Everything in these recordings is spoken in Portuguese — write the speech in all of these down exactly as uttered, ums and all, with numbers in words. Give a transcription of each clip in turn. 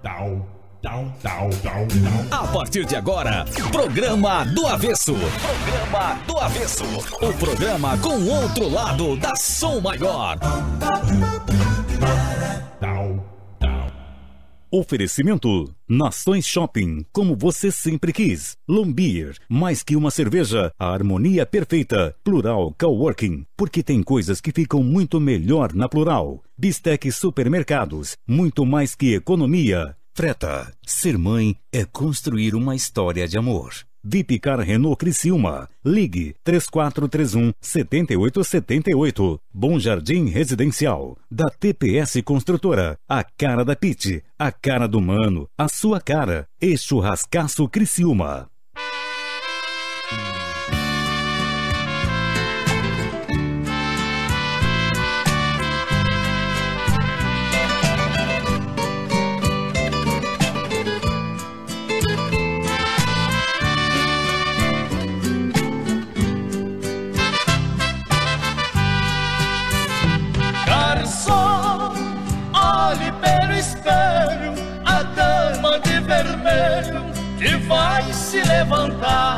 A partir de agora, Programa do Avesso. Programa do Avesso. O programa com o outro lado da Som Maior. Oferecimento Nações Shopping, como você sempre quis. Lombier, mais que uma cerveja, a harmonia perfeita. Plural Coworking, porque tem coisas que ficam muito melhor na Plural. Bistec Supermercados, muito mais que economia. Freta, ser mãe é construir uma história de amor. Vipcar Renault Criciúma. Ligue três quatro três um, sete oito sete oito. Bom Jardim Residencial. Da T P S Construtora. A cara da Pit. A cara do mano. A sua cara. E Churrascaço Criciúma. Que vai se levantar.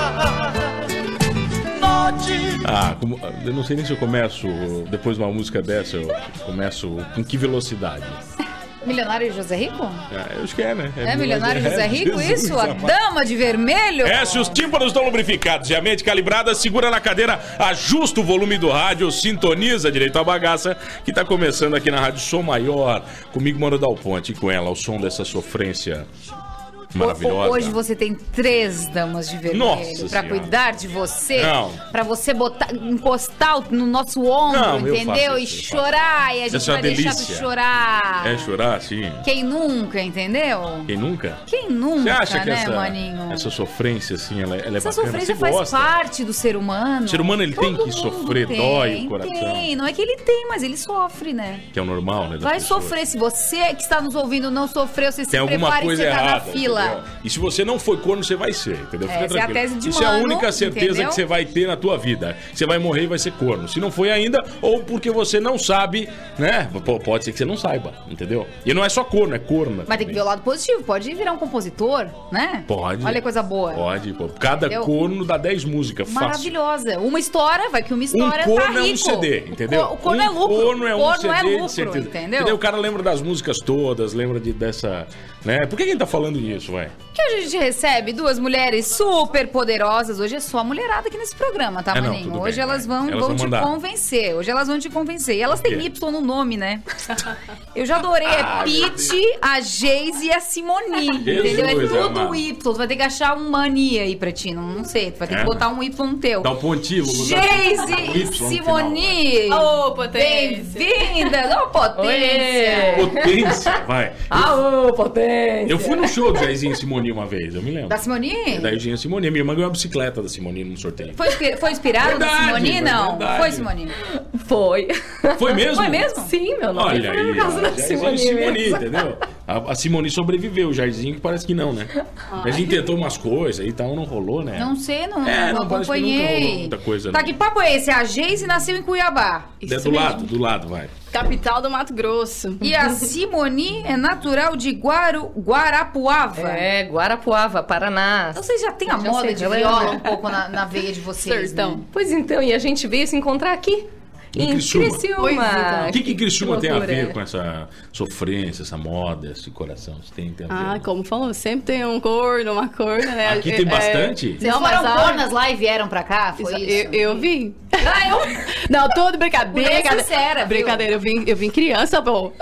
Note. Ah, como, eu não sei nem se eu começo depois de uma música dessa, eu começo com que velocidade? Milionário José Rico? É, eu acho que é, né? É, é Milionário é, José Rico, Jesus, isso? A dama de vermelho? É, se os tímpanos estão lubrificados e a mente calibrada, segura na cadeira, ajusta o volume do rádio, sintoniza direito a bagaça, que tá começando aqui na Rádio Som Maior. Comigo, Mano Dal Ponte, e com ela, o som dessa sofrência maravilhosa. Hoje você tem três damas de vermelho. Nossa pra senhora. cuidar de você. Não. Pra você botar, encostar no nosso ombro, Não, eu entendeu? faço E isso, chorar. E a gente Essa é uma vai deixar delícia. tu chorar. É chorar, sim. Quem nunca, entendeu? Quem nunca? Quem nunca, Você acha que né, essa, maninho? essa sofrência, assim, ela, ela é Essa bacana? sofrência Você faz gosta? parte do ser humano. O ser humano, ele tem Todo que mundo sofrer, tem, dói o coração. Tem, não é que ele tem, mas ele sofre, né? Que é o normal, né? das Vai pessoas. sofrer. Se você que está nos ouvindo não sofreu, você Tem se alguma prepare e coisa você tá errada, na fila. entendeu? E se você não foi corno, você vai ser, entendeu? Fica Essa é a tranquilo. tese de Isso é a Mano, única certeza entendeu? que você vai ter na tua vida. Você vai morrer e vai ser corno. Se não foi ainda, ou porque você não sabe, né? P- Pode ser que você não saiba, entendeu? E não é só corno, é corna. Mas tem que ver o lado positivo. Pode virar um compositor, né? Pode. Olha que coisa boa. Pode, pô. Cada Entendeu? corno dá dez músicas, fácil. Maravilhosa. Uma história, vai que uma Um história corno tá é um rico. C D, entendeu? O, co- o corno um é lucro. corno é um corno C D, é lucro, de certeza. entendeu? O cara lembra das músicas todas, lembra de, dessa... Né? Por que a gente tá falando isso, vai? Que a gente recebe duas mulheres super poderosas. Hoje é só a mulherada aqui nesse programa, tá, É, não, maninho? tudo Hoje bem, elas vai. vão, Elas vão vão te mandar. convencer. Hoje elas vão te convencer. E elas têm quê? Y no nome, né? Eu já adorei. É Ah, meu Pete, a Geise e a Simoni. Jesus, Entendeu? É tudo amado. Y. Tu vai ter que achar um mani aí pra ti. Não, não sei. Tu vai ter É, que botar um Y no teu. Dá um pontinho. vou botar Geise um Y e no final, Simoni. Ô, potência! Bem-vindas! Ô, potência! vai. Potência, vai. Aô, potência! Eu fui no show do Jairzinho e Simoni uma vez, eu me lembro. Da Simoni? Da Jairzinho e Simoni. Minha irmã ganhou uma bicicleta da Simoni num sorteio. Foi, inspi- foi inspirado da Verdade, Simoni? Não. verdade. Foi, Simoni? Foi. Foi mesmo? Foi mesmo? Sim, meu nome Olha foi aí, por causa ó, da Jairzinho Simone e Simoni, mesmo. entendeu? A, a Simoni sobreviveu, o Jairzinho que parece que não, né? A gente tentou umas coisas e tal, não rolou, né? Não sei, não, É, não não, parece que nunca acompanhei. rolou muita coisa, Tá, não. que papo é esse? A Geise nasceu em Cuiabá. É Isso do mesmo. lado, do lado, vai. Capital do Mato Grosso. E a Simoni é natural de Guaru, Guarapuava. É, Guarapuava, Paraná. Então vocês já têm a Já moda sei, de ela é- viola um pouco na, na veia de vocês, Sertão. né? Pois então, e a gente veio se encontrar aqui. Em Em Criciúma. Criciúma. Pois então. O que que Criciúma tem a loucura, ver é. com essa sofrência, essa moda, esse coração? Você tem, tem a ver? Ah, como falou, sempre tem um corno, uma corna, né? Aqui É- tem é- bastante? Vocês Não, mas foram a- cornas lá e vieram pra cá? Foi Isso, isso? Eu, eu vim. Ah, eu... Não, tudo brincadeira. Mulher brincadeira. sincera, viu? Brincadeira, eu vim, eu vim criança, pô.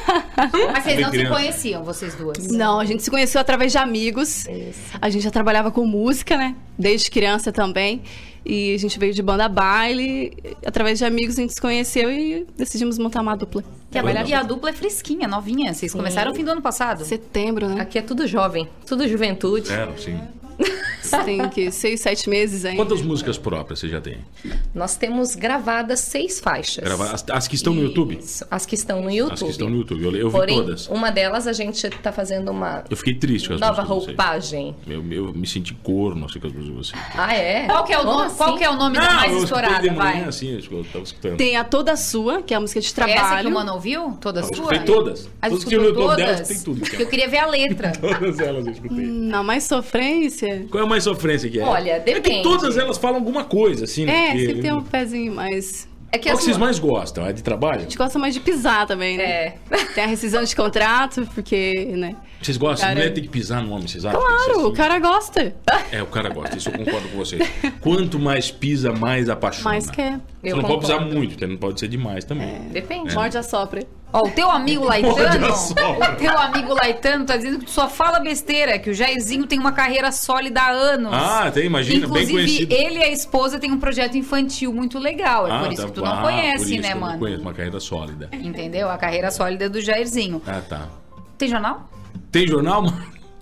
Mas vocês Bem não se criança. conheciam, vocês duas? Não, a gente se conheceu através de amigos. A gente já trabalhava com música, né? Desde criança também. E a gente veio de banda baile. Através de amigos a gente se conheceu e decidimos montar uma dupla. Que a- e a dupla é fresquinha, novinha. Vocês começaram no fim do ano passado. Setembro, né? Aqui é tudo jovem, tudo juventude. Zero, sim. tem que seis, sete meses ainda. Quantas músicas próprias você já tem? Nós temos gravadas seis faixas. Grava- As, as que estão no YouTube? Isso, as que estão no YouTube. As que estão no YouTube, eu, eu vi Porém, todas. uma delas a gente tá fazendo uma Eu fiquei triste com as nova músicas de vocês. roupagem. Eu, eu me senti corno, assim, com as músicas de vocês. Ah, é? Qual que é o, Como nome, qual assim? que é o nome da mais eu escutei estourada, de manhã, vai? assim, eu tava escutando. Tem a Toda Sua, que é a música de É trabalho. essa que o Mano ouviu? Toda Eu sua? escutei todas. A gente Todas que eu no escutou YouTube delas todas? tem tudo. Porque eu queria ver a letra. Todas elas eu escutei. Na mais sofrência. Qual é a mais sofrência que é? Olha, É que depende. todas elas falam alguma coisa, assim, né? É, Porque- sempre tem um pezinho mais... É que Qual as que vocês mu- mais gostam? É de trabalho? A gente gosta mais de pisar também, né? É. Tem a rescisão de contrato, porque, né? Vocês gostam? Cara- Mulher tem que pisar no homem, vocês acham? Claro, Isso o cara gosta. É, o cara gosta, isso eu concordo com vocês. Quanto mais pisa, mais apaixona. Mais quer. Você Eu não pode concordo. pisar muito, não pode ser demais também. Depende. Morde a sopra. Ó, o teu amigo Laitano, sopra. o teu amigo Laitano tá dizendo que tu só fala besteira, que o Jairzinho tem uma carreira sólida há anos. Ah, tem, imagina, bem Inclusive, conhecido. ele e a esposa têm um projeto infantil muito legal. É Ah, por isso tá. que tu não Ah, conhece, por isso né, que eu não mano? conheço uma carreira sólida. Entendeu? A carreira sólida do Jairzinho. Ah, tá. Tem jornal? Tem jornal, mano?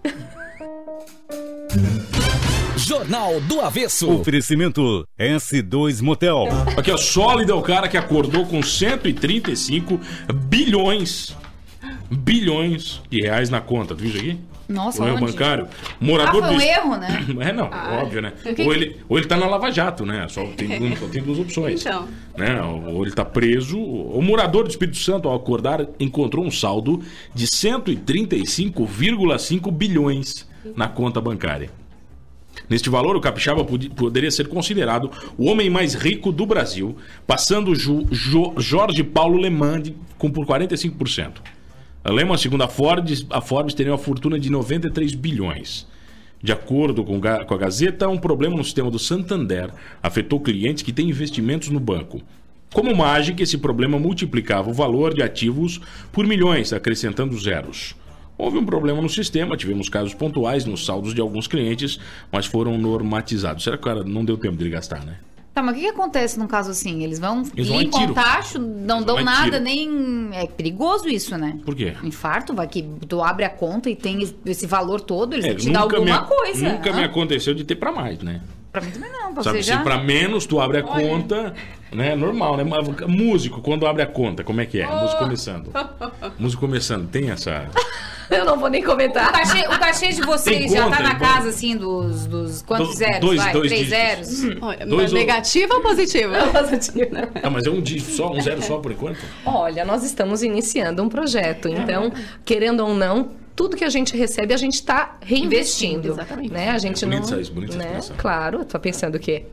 Jornal do Avesso. Oferecimento S dois Motel. Aqui, ó, sólido é o cara que acordou com cento e trinta e cinco bilhões, bilhões de reais na conta. Tu viu isso aqui? Nossa, O erro onde? bancário. Ah, Morador foi um do... erro, né? É, não, óbvio, né? Ou ele, ou ele tá na Lava Jato, né? Só tem, duas- só tem duas opções. Então. Né? Ou ele tá preso. O morador do Espírito Santo, ao acordar, encontrou um saldo de cento e trinta e cinco vírgula cinco bilhões na conta bancária. Neste valor, o capixaba pod- poderia ser considerado o homem mais rico do Brasil, passando Ju- Jo- Jorge Paulo Lemann de- com por quarenta e cinco por cento. A Lehman, segundo a Forbes, a Forbes teria uma fortuna de noventa e três bilhões. De acordo com, ga- com a Gazeta, um problema no sistema do Santander afetou clientes que têm investimentos no banco. Como mágica, esse problema multiplicava o valor de ativos por milhões, acrescentando zeros. Houve um problema no sistema, tivemos casos pontuais nos saldos de alguns clientes, mas foram normatizados. Será que o cara não deu tempo de ele gastar, né? Tá, mas o que, que acontece num caso assim? Eles vão Eles vão em limpam tiro. o tacho, não Eles dão vão em nada, tiro. nem... É perigoso isso, né? Por quê? Infarto, vai que tu abre a conta e tem esse valor todo, eles É, têm que te dar alguma me, coisa. Nunca hã? me aconteceu de ter pra mais, né? Pra mim também não, pra Sabe, você se já... pra menos tu abre a conta, né? Normal, né? Mas músico, quando abre a conta, como é que é? Músico começando. Músico começando, tem essa... Eu não vou nem O comentar. cachê, o cachê de vocês Tem já conta, tá na tem casa, assim, dos... dos quantos Do- zeros, dois- vai? dois Três dígitos. zeros? Olha, Dois ou- negativa ou positiva? Ah, mas é um dígito só, um zero só por enquanto? Olha, nós estamos iniciando um projeto, então, querendo ou não, tudo que a gente recebe, a gente está reinvestindo. Exatamente. Né? A gente É bonito não, isso, bonito essa né? expressão. Claro, tô pensando o quê?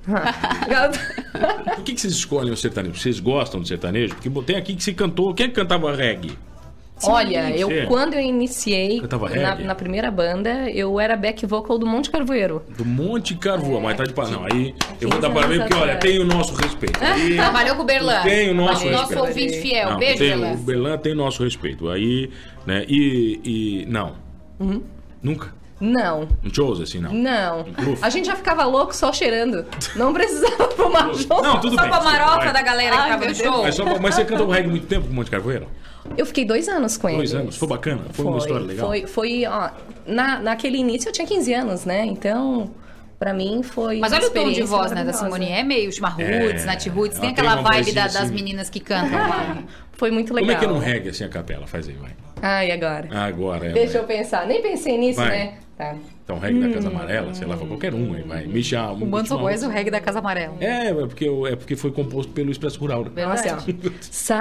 Por que, que vocês escolhem o sertanejo? Vocês gostam do sertanejo? Porque tem aqui que se cantou... Quem é que cantava reggae? Olha, eu Você? quando eu iniciei Cantava na, reggae? na primeira banda, eu era back vocal do Monte Carvoeiro. Do Monte Carvoa, mas tá de pau. Não, aí eu vou quinze dar parabéns anos porque, olha, atrás. tem o nosso respeito. Aí, Trabalhou com o Berlan. Tem o nosso Nosso respeito. ouvinte fiel. Não, Beijo, tem, Berlan. o Berlan tem o nosso respeito. Aí, né, e... e não. Uhum. Nunca? Não, Em shows assim, não? não. Ufa. A gente já ficava louco só cheirando. Não precisava fumar junto. Não, tudo Só bem. pra marofa vai. da galera que Ai, tava meu no Deus. show? Mas, só- mas você cantou reggae muito tempo com o Monte Carvoeiro? Eu fiquei dois anos com ele. Dois anos? Foi bacana? Foi, uma história legal? Foi, foi ó, na, naquele início eu tinha quinze anos, né? Então, pra mim foi. Mas uma olha o tom de experiência voz, né, da maravilhosa. Simone. É meio chama Roots, É, Nat Roots. Tem ela tem aquela uma vibe da- vozinha das assim. meninas que cantam lá. Foi muito legal. Como é que é no reggae assim a capela? Faz aí, vai. Ai, agora. Agora, é. Deixa vai. eu pensar. Nem pensei nisso, Vai. né? Tá. Então, reggae da Casa Amarela, sei lá, pra qualquer um aí, vai. Me chama. O Bando só conhece o reggae da Casa Amarela. É, é porque, é porque foi composto pelo Expresso Rural. Né? Nossa, Verdade. ó.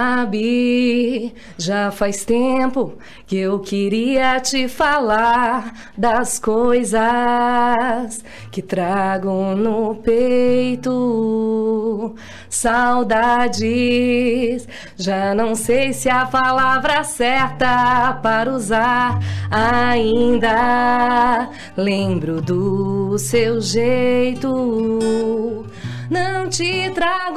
Sabe, já faz tempo que eu queria te falar das coisas que trago no peito. Saudades, já não sei se a palavra certa para usar ainda. Lembro do seu jeito. Não te trago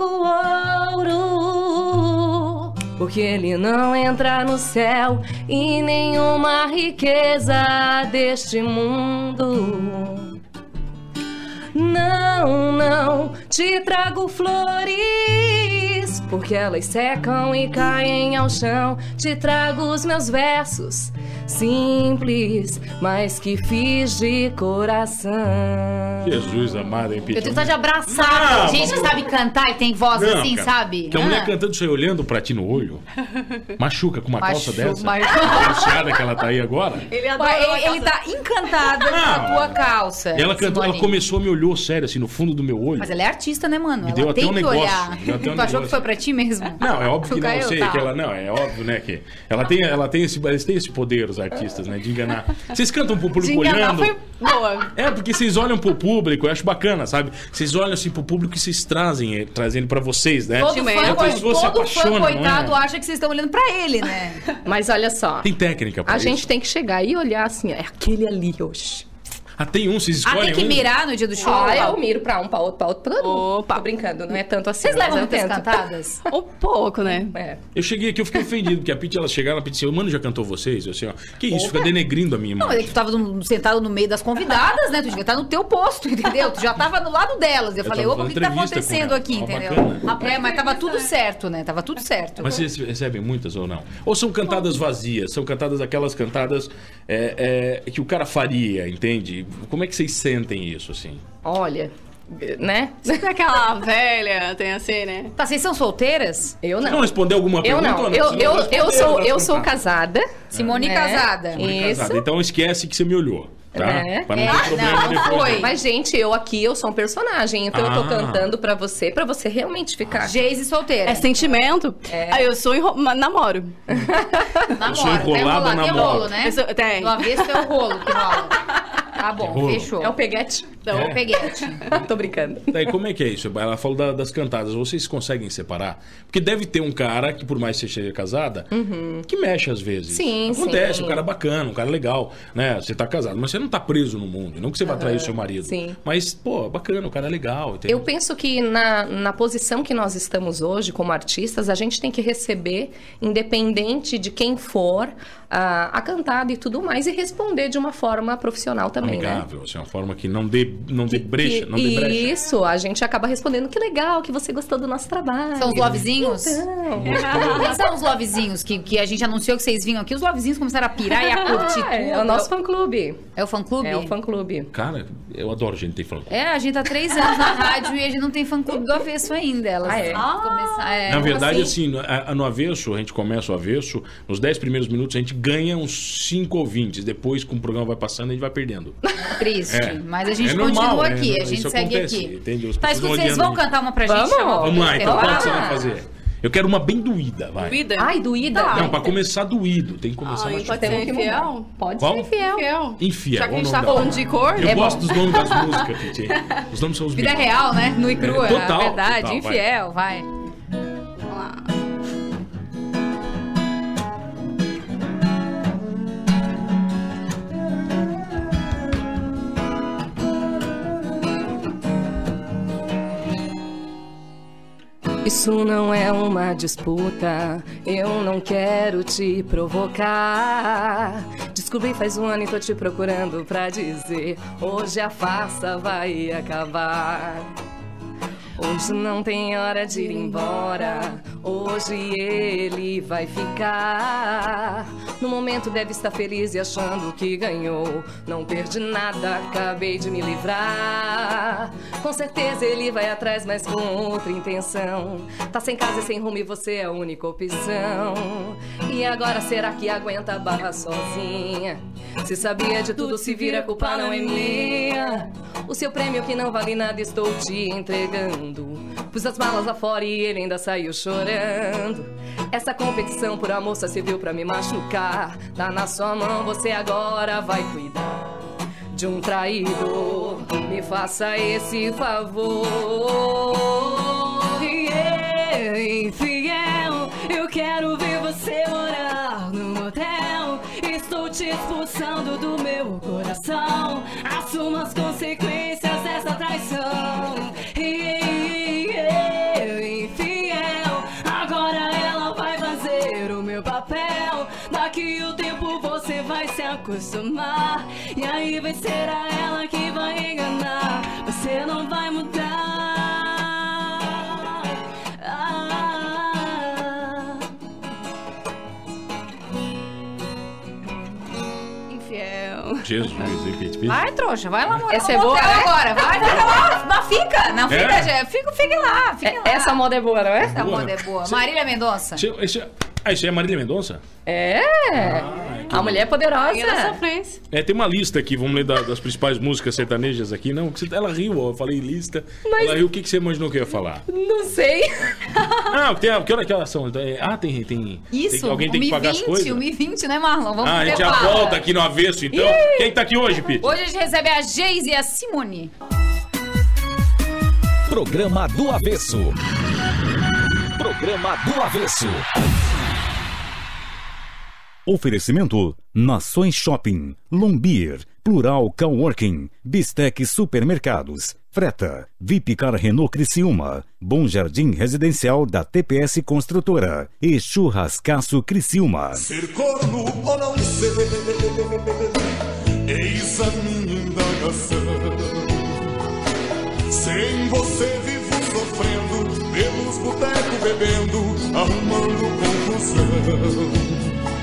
ouro, porque ele não entra no céu e nenhuma riqueza deste mundo. Não, não te trago flores, lágrimas, porque elas secam e caem ao chão. Te trago os meus versos, simples, mas que fiz de coração. Jesus amado, hein, Pitty? Eu tenho vontade de abraçar. Não, gente que mas- sabe cantar e tem voz Não, assim, cara, sabe? Que a mulher Ah. cantando isso aí, olhando pra ti no olho, machuca com uma calça Machu- dessa. machu- Anunciada que ela tá aí agora. Ele adora Ué, uma Ele, ele calça- tá encantado com a Não. tua calça. E ela cantou, ela Simone. começou, me olhou sério, assim, no fundo do meu olho. Mas ela é artista, né, mano? Me Ela deu até tem um que negócio, olhar. me deu até um tu achou negócio. que foi pra ti mesmo? Não, é óbvio Tu que não, eu caiu, sei tá. que ela. Não, é óbvio, né? Que ela tem, ela tem esse, eles têm esse poder, os artistas, né? De enganar. Vocês cantam pro De público enganar olhando. foi boa. É, porque vocês olham pro público, eu acho bacana, sabe? Vocês olham assim pro público e vocês trazem, ele, trazem ele pra vocês, né? Todo Tipo, fã, a pessoa se todo fã apaixona, coitado não é? acha que vocês estão olhando pra ele, né? Mas olha só, Tem técnica pra a isso. gente tem que chegar e olhar assim, ó, é aquele ali hoje. Ah, tem um, vocês Ah, escolhem tem que um? mirar no dia do show? Ah, eu miro pra um, pra outro, pra outro, pra outro. Opa. Tô brincando, não é tanto assim. Vocês mas levam eu muitas tento. cantadas? Um pouco, né? É. Eu cheguei aqui, eu fiquei ofendido, porque a Pitty, ela chegava, ela Pitty, assim, o mano já cantou vocês? Eu assim, ó, que isso, fica denegrindo a minha Não, imagem. mas é que tu tava no- sentado no meio das convidadas, né? Tu devia estar no teu posto, entendeu? Tu já tava do lado delas. Eu, Eu falei, tava opa, o que, que fazendo tá entrevista acontecendo com ela. aqui, Ó, entendeu? bacana. É, mas tava tudo certo, né? Tava tudo certo. Mas vocês recebem muitas ou não? Ou são cantadas vazias? São cantadas aquelas cantadas é, é, que o cara faria, entende? Como é que vocês sentem isso, assim? Olha, né? Sempre aquela velha, tem assim, né? Tá, vocês são solteiras? Eu Você não não. respondeu alguma Eu pergunta não. ou Eu, Você não eu, respondeu, eu, sou, vai eu sou contar. casada. Simone né? casada. Simone Isso. casada. Então esquece que você me olhou, tá? É. Pra não É, ter problema não, não depois. foi. Mas, gente, eu aqui, eu sou um personagem. Então eu Ah. tô cantando pra você, pra você realmente ficar. Geise solteira. É sentimento. Aí eu sou enro... ma- namoro. Namora, Eu sou enrolada, tem namoro. rolo, né? Eu sou- tem. Do avesso é o rolo que rola. Tá bom, Rolo. fechou. É o peguete. Então, É. o peguete. Tô brincando. Daí, como é que é isso? Ela falou da- das cantadas. Vocês conseguem separar? Porque deve ter um cara que, por mais que você seja casada, que mexe às vezes. Sim, Acontece, sim. um cara bacana, um cara legal, né? Você tá casado, mas você não tá preso no mundo. Não que você vai trair o seu marido. sim. Mas, pô, bacana, o cara é legal. Entendeu? Eu penso que na, na posição que nós estamos hoje, como artistas, a gente tem que receber, independente de quem for, a, a cantada e tudo mais, e responder de uma forma profissional também, né? Amigável, assim, uma forma que não dê, não dê brecha, Que- não dê brecha. Isso, a gente acaba respondendo que legal, que você gostou do nosso trabalho. São os lovezinhos? Então, Quem são os lovezinhos que, que a gente anunciou que vocês vinham aqui? Os lovezinhos começaram a pirar e a curtir tudo. Ah, é o nosso fã-clube. É o fã-clube? É o fã-clube. Cara, eu adoro gente que tem fã. É, a gente tá três anos na rádio e a gente não tem fã-clube do avesso ainda. Elas Ah, é? começar, é. Na verdade, assim? assim, no, a- no avesso, a gente começa o avesso, nos dez primeiros minutos a gente ganha uns cinco ouvintes. Depois, com o programa vai passando, a gente vai perdendo. Triste. É. Mas a gente É continua normal, aqui, é, a gente isso segue acontece, aqui. entende? As Tá, pessoas escuta, vocês odiando vão a gente. cantar uma pra gente? Vamos. chamar o Vamos lá, então qual que você intervalo? vai fazer? Eu quero uma bem doída, vai. Vida? Ai, doída. Não, pra começar doído, tem que começar Ai, mais pode difícil. ser infiel? Pode Qual? ser infiel. Infiel. Infiel, Já que a gente qual tá o nome falando dela? de cor, Eu é gosto bom. dos nomes das músicas, Pitty. Os nomes são os Vida bicos. real, né? No e crua. É, total, a verdade, total, vai. infiel, vai. Vamos lá. Isso não é uma disputa, eu não quero te provocar. Descobri faz um ano e tô te procurando pra dizer: hoje a farsa vai acabar. Hoje não tem hora de ir embora, hoje ele vai ficar. No momento deve estar feliz e achando que ganhou. Não perdi nada, acabei de me livrar. Com certeza ele vai atrás, mas com outra intenção. Tá sem casa e sem rumo e você é a única opção. E agora será que aguenta a barra sozinha? Se sabia de tudo, se vira, a culpa não é minha. O seu prêmio que não vale nada estou te entregando. Pus as malas lá fora e ele ainda saiu chorando. Essa competição por amor só serviu pra me machucar. Tá na sua mão, você agora vai cuidar de um traidor. Me faça esse favor. Yeah, infiel, eu quero ver você morar no motel. Estou te expulsando do meu coração. Assuma as consequências dessa traição. Yeah, infiel, agora ela vai fazer o meu papel. Daqui o tempo você vai se acostumar. E aí vai ser a ela que vai enganar. Você não vai mudar. Ah, fiel. Jesus, hein, Pete? Pete? Vai, trouxa, vai lá morar Essa no é boa, motel né? agora. Vai, fica lá. Não fica, não fica, É? gente. Fica, fica lá, fica É, lá. essa moda é boa, não é? Essa moda é boa. Marília Mendonça. Esse, esse, ah, isso aí é Marília Mendonça? É. A mulher poderosa. Rainha da sofrência. É, tem uma lista aqui, vamos ler da- das principais músicas sertanejas aqui. Não, que você- ela riu, ó, eu falei lista. Mas- Ela riu, o que, que você imaginou que eu ia falar? Não sei. Não, tem, que hora que elas são? Ah, tem, tem, Isso, tem alguém tem que pagar as coisas? um e vinte, né, Marlon? Vamos Ah, a gente já preparar. volta aqui no avesso, então. Quem tá aqui hoje, Pete? Hoje a gente recebe a Geise e a Simone. Programa do Avesso. Programa do Avesso. Oferecimento Nações Shopping, Lombier, Plural Coworking, Bistec Supermercados, Freta, Vipcar Renault Criciúma, Bom Jardim Residencial da T P S Construtora e Churrascaço Criciúma. Ser corno ou não ser, eis a minha indagação. Sem você vivo sofrendo, pelos botecos bebendo, arrumando confusão.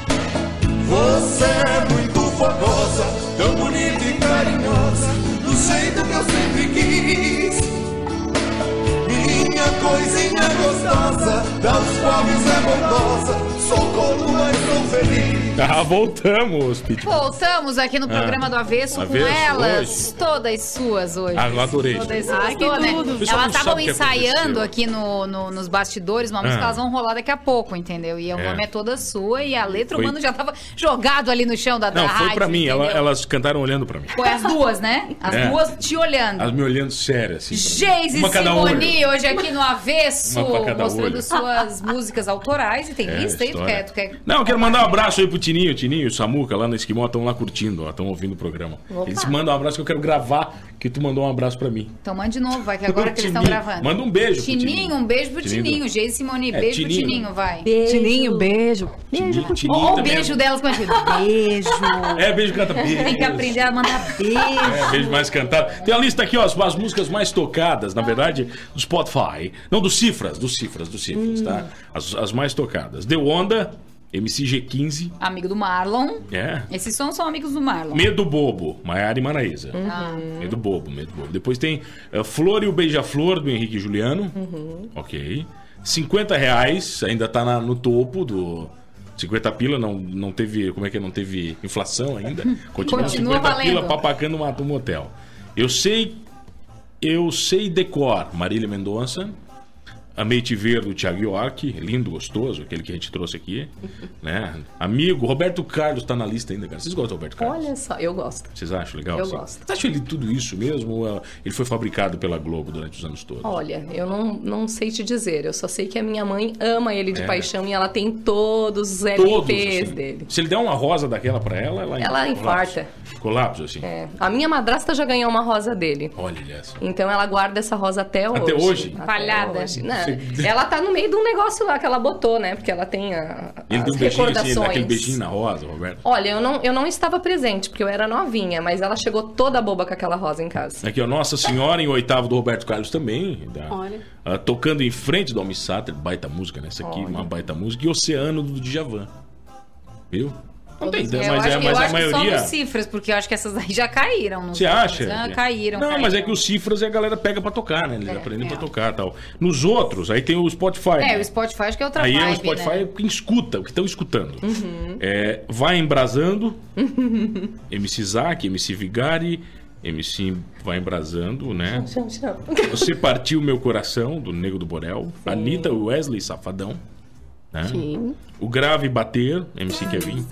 Você é muito fogosa, tão bonita e carinhosa, do jeito que eu sempre quis. Minha coisinha gostosa, das pobres é bondosa, sou corno, mas sou feliz. Ah, voltamos, Pete. Voltamos aqui no programa do Avesso, com Avesso, elas, hoje. todas suas hoje. Ah, eu adorei. Todas Ai, suas, que todas, né? tudo. O pessoal Elas não estavam sabe o que ensaiando aconteceu. aqui no, no- nos bastidores, uma música que Ah. elas vão rolar daqui a pouco, entendeu? E o É. nome é toda sua e a letra Foi- o mano já tava jogado ali no chão da, da Não, rádio. foi pra mim, ela- entendeu? elas cantaram olhando pra mim. Foi as duas, né? As É. duas te olhando. Elas me olhando sério, assim. pra mim. Geise e Uma cada Simoni, olho. hoje aqui no Avesso, Uma pra cada mostrando olho. suas músicas autorais. E tem É, lista aí, tu história. quer, tu quer... Não, eu quero mandar um abraço aí pro Tininho, Tininho e o Samuca lá no Esquimó, estão lá curtindo, estão ouvindo o programa. Opa. Eles mandam um abraço que eu quero gravar, que tu mandou um abraço pra mim. Então manda de novo, vai, que agora que eles estão Tininho. gravando. Manda um beijo pro Tininho, Tininho. um beijo pro Tininho. Tininho. Geise e Simone, É, beijo Tininho. pro Tininho, vai. Tininho, beijo. Tininho, Tininho Ou o também. beijo delas com a gente. Beijo. É, beijo canta beijo. Tem que aprender a mandar beijo. É, beijo mais cantado. Tem a lista aqui, ó, as, as músicas mais tocadas, na verdade, do Spotify. Não, dos Cifras, dos Cifras, dos Cifras, tá? As, as mais tocadas. The Onda, M C G quinze, Amigo do Marlon. é. Esses sons são amigos do Marlon. Medo Bobo, Maiara e Maraísa. Ah. Medo Bobo, Medo Bobo. Depois tem uh, Flor e o Beija-Flor, do Henrique e Juliano. Ok. cinquenta reais, ainda tá na- no topo do... cinquenta pila, não, não teve... Como é que é? Não teve inflação ainda. Continua, Continua cinquenta valendo. pila papacando uma, um motel. Eu sei... Eu sei decor, Marília Mendonça. Amei Te Ver, do Thiago York, lindo, gostoso, aquele que a gente trouxe aqui, né? Amigo, Roberto Carlos tá na lista ainda, cara. Vocês gostam do Roberto Carlos? Olha só, eu gosto. Vocês acham legal? Eu assim? gosto. Vocês acham ele tudo isso mesmo? Ou uh, ele foi fabricado pela Globo durante os anos todos? Olha, eu não, não sei te dizer. Eu só sei que a minha mãe ama ele de É. paixão e ela tem todos os Todos, L Ps assim. dele. Se ele der uma rosa daquela pra ela, ela, Ela colapso. infarta. Colapso, assim. É. A minha madrasta já ganhou uma rosa dele. Olha essa. Então ela guarda essa rosa até hoje. Até hoje? Até Palhada. hoje. Não, Você- ela tá no meio de um negócio lá que ela botou, né? Porque ela tem a, Ele as deu um beijinho assim, ele recordações. dá aquele beijinho na rosa, Roberto. Olha, eu não, eu não estava presente, porque eu era novinha, mas ela chegou toda boba com aquela rosa em casa. Aqui, ó, Nossa Senhora em oitavo do Roberto Carlos também. Da, Olha. ah, tocando em frente do Almi Sater, baita música, né? Essa aqui, uma baita música. E Oceano do Djavan. Viu? Não tem, Eu mas, acho, é, eu mas a acho que só maioria. nos cifras, porque eu acho que essas aí já caíram. nos Você acha? outros. Já caíram. Não, caíram. mas é que os cifras a galera pega pra tocar, né? Eles aprendem pra tocar e tal. Nos outros, aí tem o Spotify. É, né? o Spotify acho que é outra Aí vibe, é o Spotify né? quem escuta, o que estão escutando. Uhum. É, Vai Embrasando, M C Zack, M C Vigari, M C Vai Embrasando, né? Você Partiu Meu Coração, do Nego do Borel. Anitta, Wesley Safadão. Né? Sim. O Grave Bater, M C Kevin.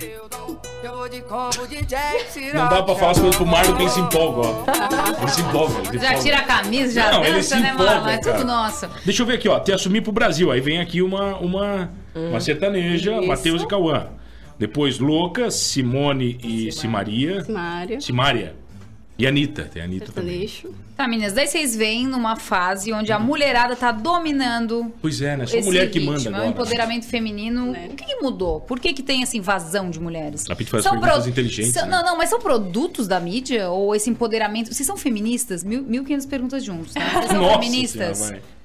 Não dá pra falar as coisas pro Marlon que ele se empolga, ó. Ele se empolga. Ele Já empolga. tira a camisa, já Não, ele dança, se né, empolga, mano? É tudo cara. nosso. Deixa eu ver aqui, ó. Te Assumir pro Brasil. Aí vem aqui uma, uma, uma sertaneja, Isso. Matheus e Cauã. Depois Louca, Simone e Simaria. Simária. Simária. E Anitta. Tem a Anitta também. Sertanejo. Tá, meninas, daí vocês veem numa fase onde a mulherada tá dominando Pois é, né? Só esse mulher que ritmo, manda é o agora. empoderamento feminino. Né? O que, que mudou? Por que, que tem essa invasão de mulheres? A Pete faz perguntas inteligentes, são- né? Não, não, mas são produtos da mídia? Ou esse empoderamento... Vocês são feministas? Mil, mil quinhentas perguntas juntos, tá? Vocês são Nossa feministas? Senhora, vai.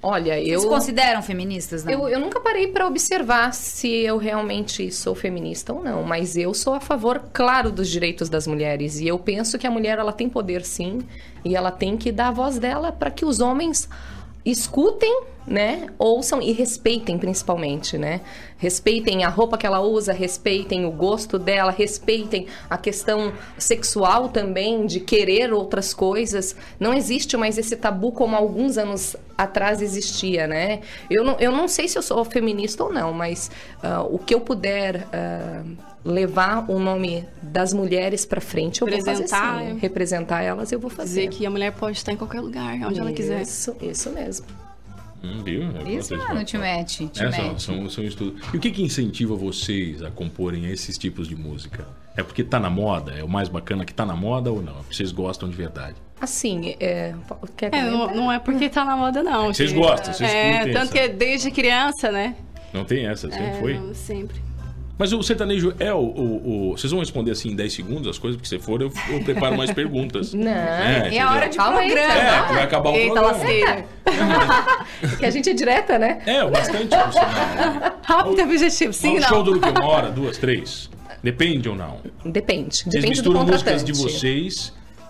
Olha, eu... Vocês consideram feministas, não? Eu, eu nunca parei para observar se eu realmente sou feminista ou não, mas eu sou a favor, claro, dos direitos das mulheres. E eu penso que a mulher ela tem poder, sim, e ela tem que dar a voz dela para que os homens escutem, né, ouçam e respeitem, principalmente, né? Respeitem a roupa que ela usa, respeitem o gosto dela, respeitem a questão sexual também, de querer outras coisas. Não existe mais esse tabu como alguns anos atrás existia, né? Eu não, eu não sei se eu sou feminista ou não, mas uh, o que eu puder uh, levar o nome das mulheres pra frente, eu vou fazer sim. Representar elas, eu vou fazer. Dizer que a mulher pode estar em qualquer lugar, onde isso, ela quiser. Isso, isso mesmo. Hum, viu? Isso, mano, te mete, te é, mete. São, são, são estudos. E o que, que incentiva vocês a comporem esses tipos de música? É porque tá na moda? É o mais bacana que tá na moda ou não? É porque vocês gostam de verdade? Assim, é... Quer é não, não é porque tá na moda, não. Vocês gente. gostam, vocês É, curtem tanto essa. que desde criança, né? Não tem essa, sempre é, foi? Não, sempre. Mas o sertanejo é o, o, o... Vocês vão responder assim em dez segundos as coisas, porque se for eu, eu preparo mais perguntas. Não, é, é a hora de Calma aí, programa. É, que vai acabar o Eita, programa. lasqueira. Que a gente é direta, né? É, bastante por sinal. Rápido e objetivo, sim, o não. show dura o quê? Uma hora, duas, três? Depende ou não? Depende. Vocês Depende do misturam contratante. músicas de vocês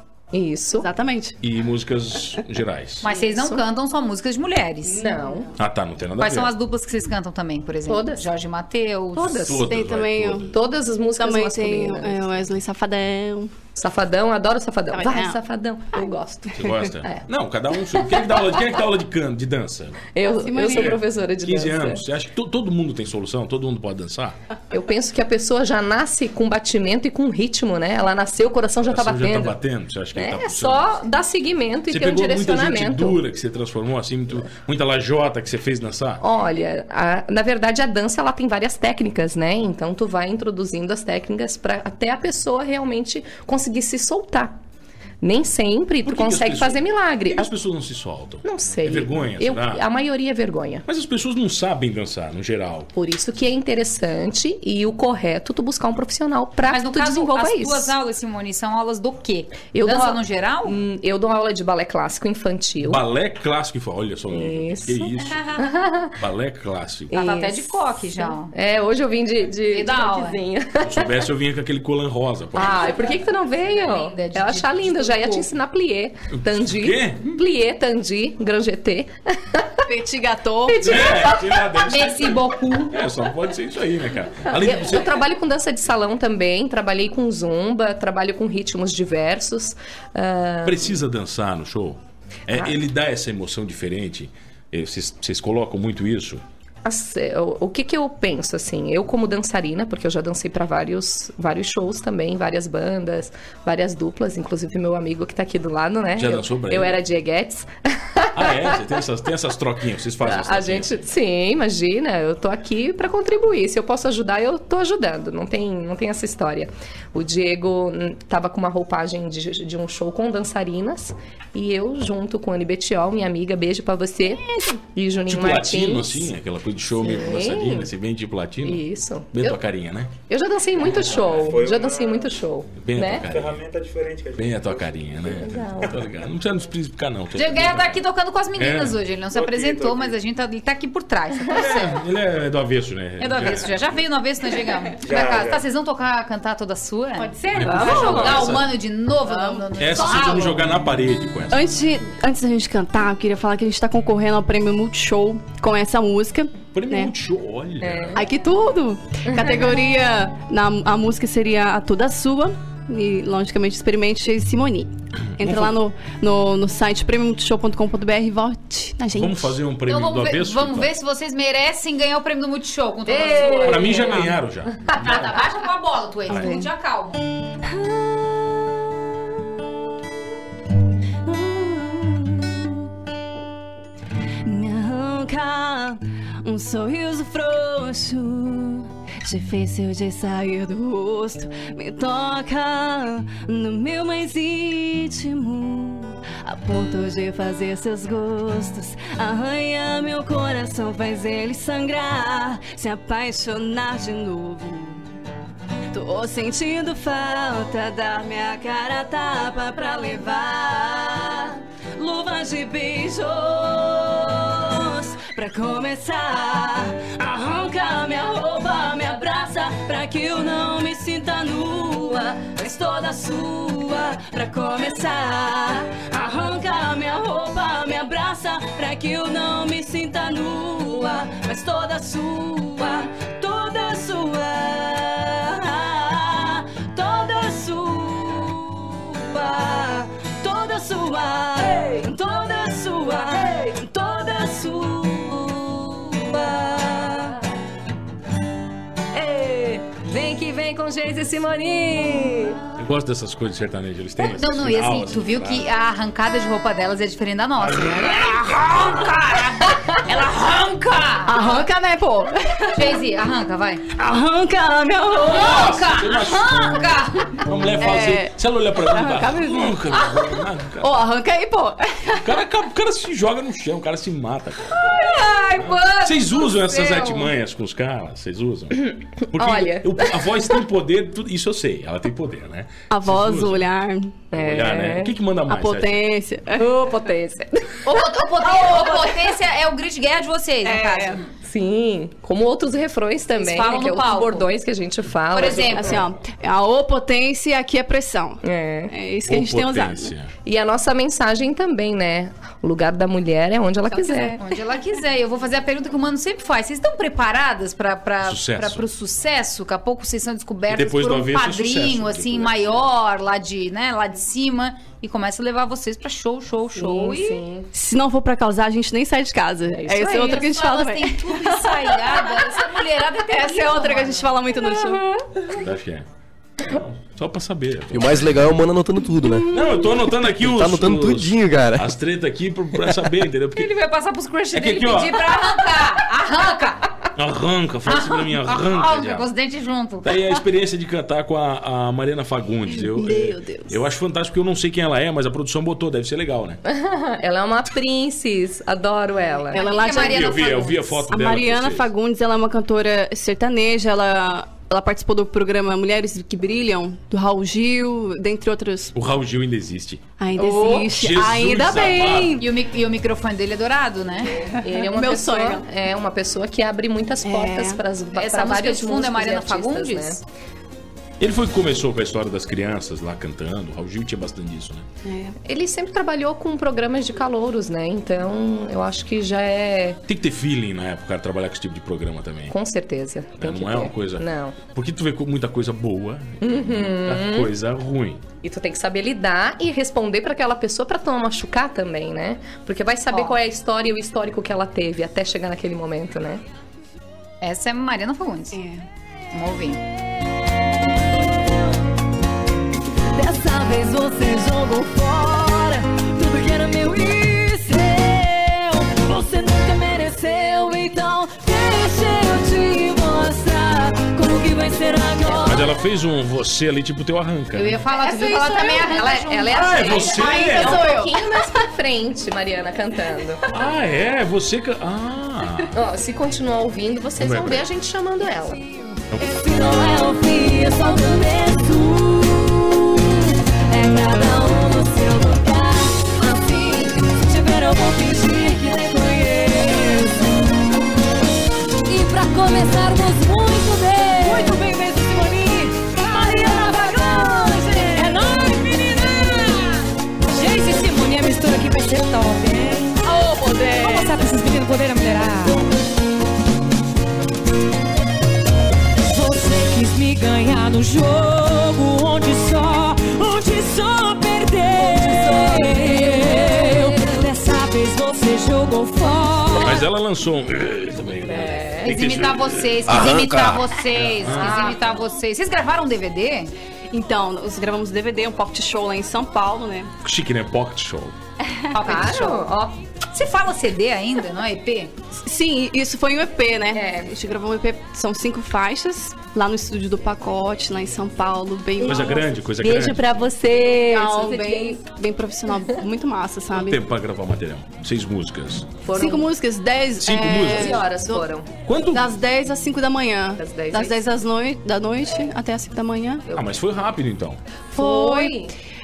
Isso. Exatamente. e músicas gerais. Mas vocês não Isso. cantam só músicas de mulheres. Não. Ah, tá, não tem nada Quais a ver. são as duplas que vocês cantam também, por exemplo? Todas. Jorge Mateus. Todas. Todas, Tem vai, também todas. o- Todas as músicas Também tem masculinas. é, o Wesley Safadão. Safadão, adoro Safadão. Safadão. Vai, Safadão. Eu gosto. Você gosta? É. Não, cada um. Quem é que dá aula, quem é que dá aula de canto, de dança? Eu, Acima eu sou de- professora de quinze dança. anos. Você acha que to- todo mundo tem solução? Todo mundo pode dançar? Eu penso que a pessoa já nasce com batimento e com ritmo, né? Ela nasceu, o coração já tá Você batendo. já tá batendo? Você acha que ele tá É puxando? só dar seguimento e Você ter um pegou muita gente direcionamento. dura que você transformou, assim, muito, muita lajota que você fez dançar? Olha, a- na verdade a dança ela tem várias técnicas, né? Então tu vai introduzindo as técnicas para até a pessoa realmente conseguir se soltar. Nem sempre Por tu que que as consegue pessoas- fazer milagre. Por que as As- pessoas não se soltam? Não sei. É vergonha, Eu, será? a maioria é vergonha. Mas as pessoas não sabem dançar, no geral. Por isso que é interessante e o correto tu buscar um profissional pra Mas no tu caso, desenvolva as isso. tuas aulas, Simone, são aulas do quê? Eu Dança dou- no geral? Hum, Eu dou aula de balé clássico infantil. Balé clássico. Olha só o nível. Isso. Que isso? Balé clássico. Ela tá até de Isso. coque já. ó. É, hoje eu vim de, de, E de da aula? coquezinha. Se eu soubesse, eu vinha com aquele colan rosa. Pô. Ah, e por que que tu não veio? Linda, de- eu achar de- de linda, eu já ia tudo. te ensinar plié, tandi. Quê? Plié, tandi, grand jeté. Petit gâteau. É, sei lá, deve ser- Merci beaucoup. É, só pode ser isso aí, né, cara? Além Eu, de você... eu trabalho com dança de salão também, trabalhei com zumba, trabalho com ritmos diversos. ah, Precisa dançar no show? É, Ah. Ele dá essa emoção diferente? Eh, Vocês, vocês colocam muito isso? As- o, o que que eu penso, assim, eu como dançarina, porque eu já dancei para vários, vários shows também, várias bandas, várias duplas, inclusive meu amigo que tá aqui do lado, né? Já eu, dançou pra Eu ele? era Dieguetes. Ah, é? Você tem essas, tem essas troquinhas, vocês fazem essas A troquinhas? gente, sim, imagina, eu tô aqui para contribuir. Se eu posso ajudar, eu tô ajudando. Não tem, não tem essa história. O Diego hum, tava com uma roupagem de, de um show com dançarinas e eu junto com a Anne Betiol, minha amiga, beijo pra você, e Juninho Tipo latino, Martins. assim? Aquela coisa de show meio com Sim. dançarina, você vem tipo latino? Isso. Bem Eu- tua carinha, né? Eu já dancei muito show, foi já uma- dancei muito show, Bem a né? tua carinha. Ferramenta diferente que a gente Bem a tua carinha, né? Tô ligado. Não precisa nos explicar, não. Diego Guerra tá aqui tocando com as meninas É. hoje. Ele não se Tô aqui, apresentou, tô aqui. mas a gente tá, ele tá aqui por trás. Tá acontecendo. É, ele é do avesso, né? É do avesso já. Já veio no avesso, né, Diegão? Vai Já, cá. já. Tá, vocês vão tocar, cantar toda a sua? Pode ser? Vamos Vamos. jogar Essa- o mano de novo no, no, no Essa vocês vão me jogar na parede com essa. Antes, de, antes da gente cantar, eu queria falar que a gente tá concorrendo ao prêmio Multishow com essa música. Prêmio né? Multishow, olha. Ai, que tudo! Categoria, na, a música seria a Toda Sua. E, logicamente, experimente Simone. Entra lá no, no, no site prêmio multishow ponto com ponto b r e vote na gente. Vamos fazer um prêmio Então do vamos, ver, avesso? vamos Vitor? ver se vocês merecem ganhar o prêmio do Multishow com toda a Ei! sua. Pra mim já ganharam já. Nada, baixa com a bola, tu é. Já calma. Me arranca um sorriso frouxo, difícil de sair do rosto. Me toca no meu mais íntimo, a ponto de fazer seus gostos. Arranha meu coração, faz ele sangrar, se apaixonar de novo. Tô sentindo falta, dar minha cara a tapa pra levar luz chuvas de beijos. Pra começar, arranca minha roupa, me abraça, pra que eu não me sinta nua, mas toda sua. Pra começar, arranca minha roupa, me abraça, pra que eu não me sinta nua, mas toda sua, toda sua, toda sua, toda sua, toda sua, toda sua. Ei, vem que vem com Geise e Simone. Eu gosto dessas coisas de sertanejo, eles têm. Não, não, e assim, final, tu viu frase. que a arrancada de roupa delas é diferente da nossa. Ela arranca! Ela arranca! Arranca, né, pô? Geise, arranca, vai. Arranca minha roupa. Arranca! Arranca! Uma mulher fala É. assim, se ela olhar pra mim, Arrancar vai, mesmo. arranca, arranca. Ô, arranca aí, pô. O cara, o cara se joga no chão, o cara se mata, cara. Ai, mano! Vocês usam do essas céu. artimanhas com os caras? Vocês usam? Porque Olha. eu- a voz tem poder, tudo- isso eu sei, ela tem poder, né? A voz, Vocês o usam? olhar, O olhar, né? O que que manda a mais? você acha? potência. Ô, potência. O, o, o, o potência é o grito de guerra de vocês, no É. caso. Sim, como outros refrões também, Eles falam né, que é no outros palco. bordões que a gente fala. Por exemplo. Assim, ó, a O potência e aqui a pressão. É. É isso que a gente tem usado. Potência. E a nossa mensagem também, né? O lugar da mulher é onde ela quiser. Onde ela quiser. Eu vou fazer a pergunta que o Mano sempre faz. Vocês estão preparadas para Sucesso. o sucesso? Daqui a pouco vocês são descobertas E depois por do um avesso é padrinho, sucesso. assim, Depois- maior, lá de, né, lá de cima. E começa a levar vocês pra show, show, show. Sim, e sim. Se não for pra causar, a gente nem sai de casa. isso Essa aí. é outra que a gente fala Elas também. têm tudo ensaiado. Essa mulherada é terrível, Essa é outra que a mano. gente fala muito no show. Acho que é. Não, só pra saber. E o mais legal é o mano anotando tudo, né? Não, eu tô anotando aqui os... Tá anotando os- tudinho, cara. As tretas aqui pra, pra saber, entendeu? Porque Ele vai passar pros crush É que dele aqui, ó. pedir pra arrancar. Arranca! arranca, fala assim pra mim, arranca, Arranca, diabo. com os dentes juntos. Daí a experiência de cantar com a, a Mariana Fagundes. Eu, Meu é, Deus. Eu acho fantástico, porque eu não sei quem ela é, mas a produção botou, deve ser legal, né? Ela é uma princess, adoro ela. Ela é lá que de é Mariana eu vi, eu vi a Fagundes? foto A dela. Mariana pra vocês. Fagundes, ela é uma cantora sertaneja, ela, ela participou do programa Mulheres que Brilham, do Raul Gil, dentre outros. O Raul Gil ainda existe. Ainda Oh, existe, Jesus ainda amado. bem! E o, mi- e o microfone dele é dourado, né? Ele é uma Meu pessoa, sonho. é uma pessoa que abre muitas portas para Essa para música vários de fundo é músicos e Mariana artistas, Fagundes? né? Ele foi que começou com a história das crianças lá cantando. O Raul Gil tinha bastante disso, né? Ele sempre trabalhou com programas de calouros, né? Então, eu acho que já é... Tem que ter feeling na época, cara, trabalhar com esse tipo de programa também. Com certeza. Tem Não que é ter. uma coisa... Não. Porque tu vê com muita coisa boa e muita coisa ruim. E tu tem que saber lidar e responder pra aquela pessoa pra tu não machucar também, né? Porque vai saber Ó. qual é a história e o histórico que ela teve até chegar naquele momento, né? Essa é Mariana Fagundes. É. Vamos ouvir. Dessa vez você jogou fora tudo que era meu e seu. Você nunca mereceu, então deixa eu te mostrar como que vai ser agora. Mas ela fez um você ali, tipo, teu arranca. Eu ia falar, tu viu que ela sou também eu. arranca Ela, junto. ela é Ah, é assim. você? É Ainda sou um eu. pouquinho mais pra frente, Mariana, cantando. Ah, é? Você... ca- Ah... Ó, se continuar ouvindo, vocês Vai, vão vai. ver a gente chamando ela. Esse não é o fim, é só o começo. É cada um no seu lugar. Assim, se tiver eu vou fingir que nem conheço. E pra começarmos muito bem, muito bem mesmo, Simone, Mariana Fagundes. É nóis, menina! Gente, Simone, a mistura aqui vai ser top, hein? Ô, poder! Vamos mostrar pra esses meninos poder a mulherada. Você quis me ganhar no jogo onde só, onde só perdeu. Dessa vez você jogou fora. Mas ela lançou um... também, né? Tem Quis que ter- imitar vocês, quis Arranca. imitar vocês, quis imitar vocês. Vocês gravaram um D V D? Então, nós gravamos D V D, um pocket show lá em São Paulo, né? Chique, né? Pocket show. Pocket Show. Claro, ó. Você fala C D ainda, não é E P? Sim, isso foi um E P, né? É. A gente gravou um E P, são cinco faixas, lá no estúdio do Pacote, lá em São Paulo, bem... Coisa grande, coisa Beijo grande. pra você. Não, bem, bem profissional, muito massa, Quanto sabe? tempo pra gravar o material? Seis músicas. Foram Cinco músicas, dez... Cinco é, músicas? doze horas do- foram. Quanto? Das dez às cinco da manhã. Das dez das às- dez às noi da noite até às cinco da manhã. Ah, mas foi rápido, então. Foi.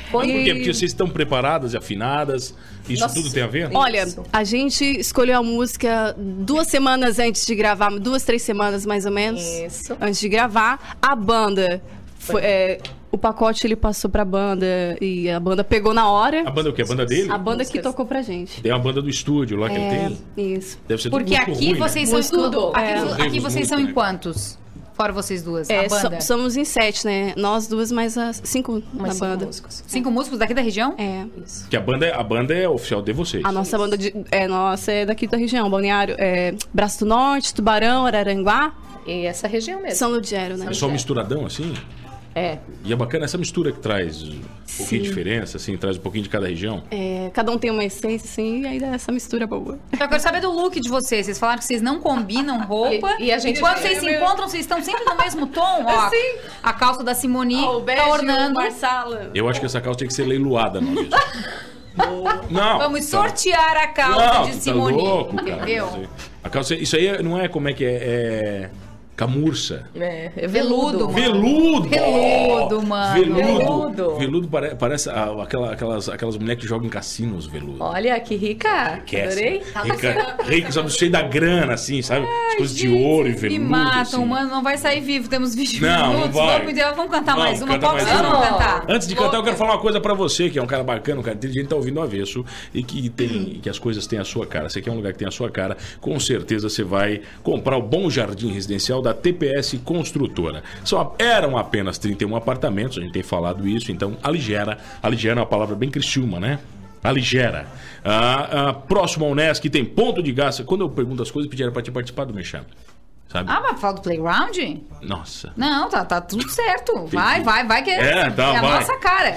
Por quê? Porque vocês estão preparadas e afinadas. Isso Nossa. tudo tem a ver? Olha, a gente escolheu a música duas semanas antes de gravar, duas, três semanas mais ou menos. Isso. Antes de gravar. A banda, foi, é, o pacote ele passou pra banda e a banda pegou na hora. A banda o quê? A banda dele? A banda que tocou pra gente. Tem uma banda do estúdio lá que É, ele tem. isso. Deve ser tudo Porque muito aqui ruim, né? vocês são Músico, tudo. Aqui, é. aqui Horrível vocês muito, são né? em quantos? Fora vocês duas, É, a banda. so- somos em sete, né? Nós duas mais as cinco Mais na cinco banda. músicos. Cinco músicos daqui da região? É. Isso. Que a banda, é, a banda é oficial de vocês. A nossa banda de, é nossa é daqui da região, Balneário, é, Braço do Norte, Tubarão, Araranguá, E essa região mesmo. São Ludgero, né? É só misturadão assim? É. E é bacana essa mistura que traz um pouquinho de Sim. diferença, assim, traz um pouquinho de cada região. É, cada um tem uma essência, assim, e aí dá essa mistura boa. Eu quero saber do look de vocês. Vocês falaram que vocês não combinam roupa. E- e a gente- quando vocês se encontram, vocês estão sempre no mesmo tom. Ó, Sim. a calça da Simoni tá ornando. Marsala. Eu acho que essa calça tinha que ser leiloada, não é mesmo? Não. Vamos então- sortear a calça Não, de tu tá Simoni. louco, cara. Entendeu? A calça, isso aí não é como é que é, é camurça. É, é Veludo, veludo. mano. Veludo! Veludo, mano. Veludo! Veludo. Veludo pare- parece a- aquela- aquelas, aquelas mulheres que jogam em cassinos, veludo. Olha, que rica. Que é Adorei. Rica, rica, sabe, cheio da grana, assim, sabe? As coisas de ouro e veludo. Me matam, assim. mano. Não vai sair vivo. Temos vinte Não, não minutos. vai. Vamos, vamos cantar Vamos, mais uma. canta Qual mais que vocês uma. vão cantar? Antes de cantar, eu quero falar uma coisa pra você, que é um cara bacana, um cara inteligente, tá ouvindo o avesso e que tem que as coisas têm a sua cara. Você quer um lugar que tem a sua cara, com certeza você vai comprar o Bom Jardim Residencial da T P S Construtora. Só eram apenas trinta e um apartamentos, a gente tem falado isso, então aligera. Aligera é uma palavra bem criciúma, né? Aligera. Ah, ah, próximo ao Unesc tem ponto de gás. Quando eu pergunto as coisas, pediram pra te participar do Mexame. Sabe? Ah, mas fala do playground? Nossa. Não, tá, tá tudo certo. Vai, vai, vai que É, tá, é a vai. nossa cara.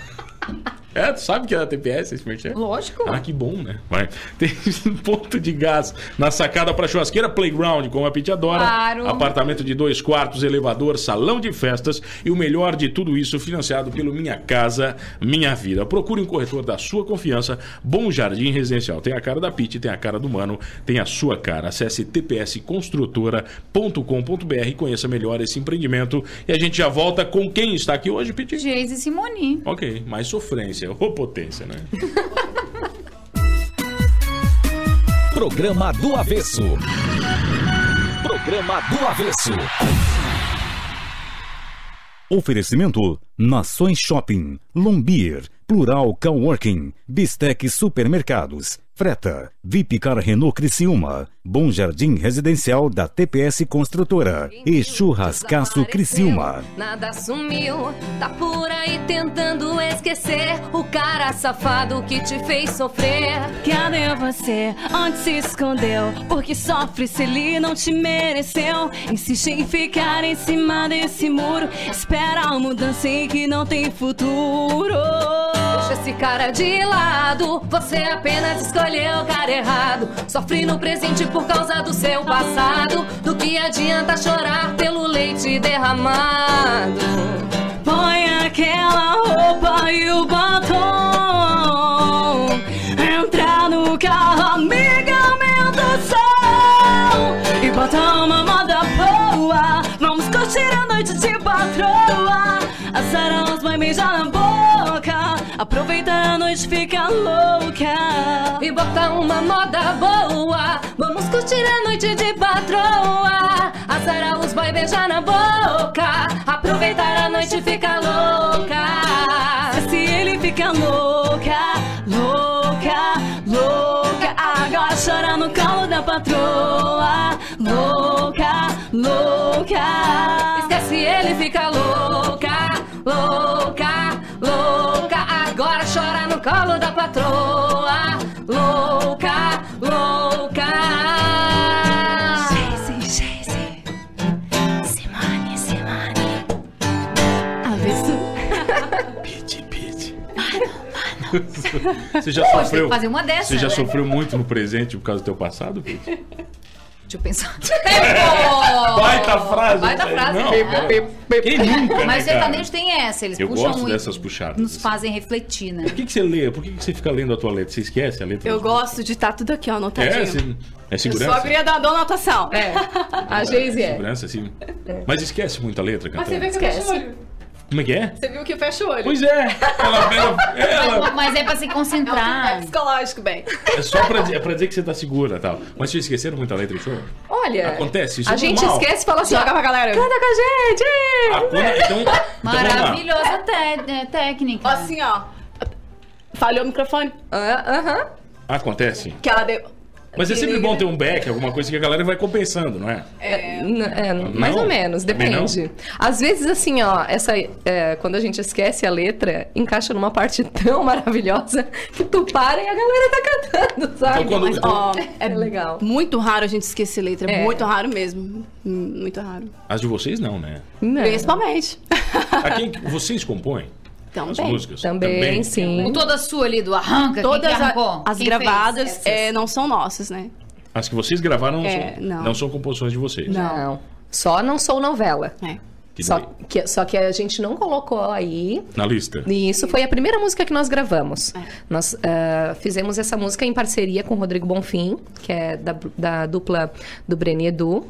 É, tu sabe que é da T P S esse merchan? Lógico. Ah, que bom, né? Vai. Tem ponto de gás na sacada para churrasqueira, playground, como a Pete adora. Claro. Apartamento de dois quartos, elevador, salão de festas e o melhor de tudo isso financiado pelo Minha Casa Minha Vida. Procure um corretor da sua confiança. Bom Jardim Residencial. Tem a cara da Pete, tem a cara do Mano, tem a sua cara. Acesse t p s construtora ponto com ponto b r e conheça melhor esse empreendimento. E a gente já volta com quem está aqui hoje, Pete? Geise e Simoni. Ok, mais sofrência. Ô, potência, né? Programa do Avesso. Programa do Avesso. Oferecimento Nações Shopping, Lombier, Plural Coworking, Bistec Supermercados, Freta, Vipcar Renault Criciúma, Bom Jardim Residencial da T P S Construtora e Churrascaço Criciúma. Nada sumiu, tá por aí tentando esquecer o cara safado que te fez sofrer. Cadê você? Onde se escondeu? Porque sofre se ele não te mereceu. Insiste em ficar em cima desse muro. Espera a mudança em que não tem futuro. Deixa esse cara de lado, você apenas escolheu o cara errado. Sofre no presente por causa do seu passado. Do que adianta chorar pelo leite derramado? Põe aquela roupa e o batom. Entra no carro, amiga, aumenta o som. E bota uma moda boa. Vamos curtir a noite de patroa. A Sarah vai beijar na boca. Aproveita a noite, fica louca. E bota uma moda boa. Vamos curtir a noite de patroa. A Sarah os vai beijar na boca. Aproveitar a noite, fica louca. Se ele fica louca, louca, louca. Agora chora no colo da patroa. Louca, louca. Esquece ele, fica louca, louca, louca. Agora chora no colo da patroa. Louca, louca. Geise, Geise. Simone, Simone. Avesso. Pete, Pete. Você já Pô, tem sofreu? que fazer uma dessas, Você já né? sofreu muito no presente por causa do teu passado, Pete? Deixa eu pensar. Tempo! Baita frase. Baita isso aí. frase. Não, né? cara. Quem nunca, Mas o né, cara? sertanejo tem essa. Eles Eu puxam gosto e dessas puxadas. nos fazem refletir, né? Por que, que você lê? Por que, que você fica lendo a tua letra? Você esquece a letra? Eu gosto de estar tudo aqui, ó, anotadinho. É, assim, é Eu segurança? sou a guria da dona anotação. É, a Geise é. Segurança, assim. Mas esquece muito a letra, Mas cantora. você vê que eu Esquece. deixo o olho. Como é que é? Você viu que fecha o olho. Pois é. Ela, ela, ela... Mas é pra se concentrar. É psicológico, bem. É só pra, é pra dizer que você tá segura e tal. Mas vocês esqueceram muita letra do show? Olha, Acontece, isso a é gente normal. esquece e fala assim, Joga ó, pra galera. canta com a gente! Ah, quando- então, então vamos lá. Maravilhosa te- é, técnica. Assim, ó. Falhou o microfone. Ah, Aham. Acontece. Que ela deu... Mas é sempre bom ter um back, alguma coisa que a galera vai compensando, não é? É, n- é, mais Não? ou menos, Também não? depende. Às vezes, assim, ó, essa, é, quando a gente esquece a letra, encaixa numa parte tão maravilhosa que tu para e a galera tá cantando, sabe? Então, quando- Mas, ó, É legal. muito raro a gente esquecer letra. É. Muito raro mesmo. Hum, Muito raro. As de vocês não, né? Não. Principalmente. A quem vocês compõem as Também. músicas? Também, sim. O toda sua ali do arranca, Todas quem que a- arrancou? as Quem gravadas fez é, não são nossas, né? As que vocês gravaram não, É, são, não. não são composições de vocês. Não. Só não sou novela. É. Que Só daí- que, só que a gente não colocou aí. Na lista. E isso foi a primeira música que nós gravamos. É. Nós ah, fizemos essa música em parceria com o Rodrigo Bonfim, que é da, da dupla do Breni Edu.